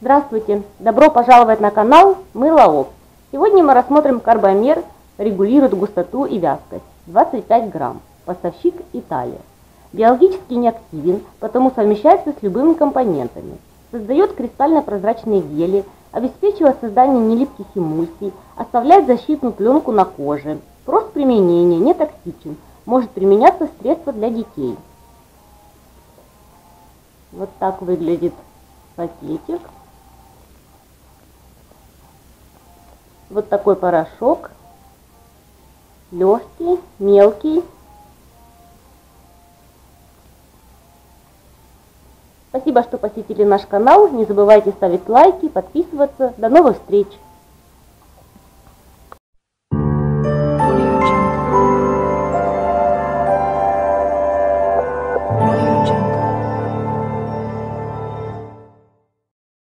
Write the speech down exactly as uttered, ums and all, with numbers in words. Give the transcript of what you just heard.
Здравствуйте! Добро пожаловать на канал Мыло. Сегодня мы рассмотрим карбамер, регулирует густоту и вязкость. двадцать пять грамм. Поставщик Италия. Биологически неактивен, потому совмещается с любыми компонентами. Создает кристально-прозрачные гели, обеспечивает создание нелипких эмульсий, оставляет защитную пленку на коже. Прост применения, не токсичен. Может применяться средства для детей. Вот так выглядит пакетик. Вот такой порошок. Легкий, мелкий. Спасибо, что посетили наш канал. Не забывайте ставить лайки, подписываться. До новых встреч!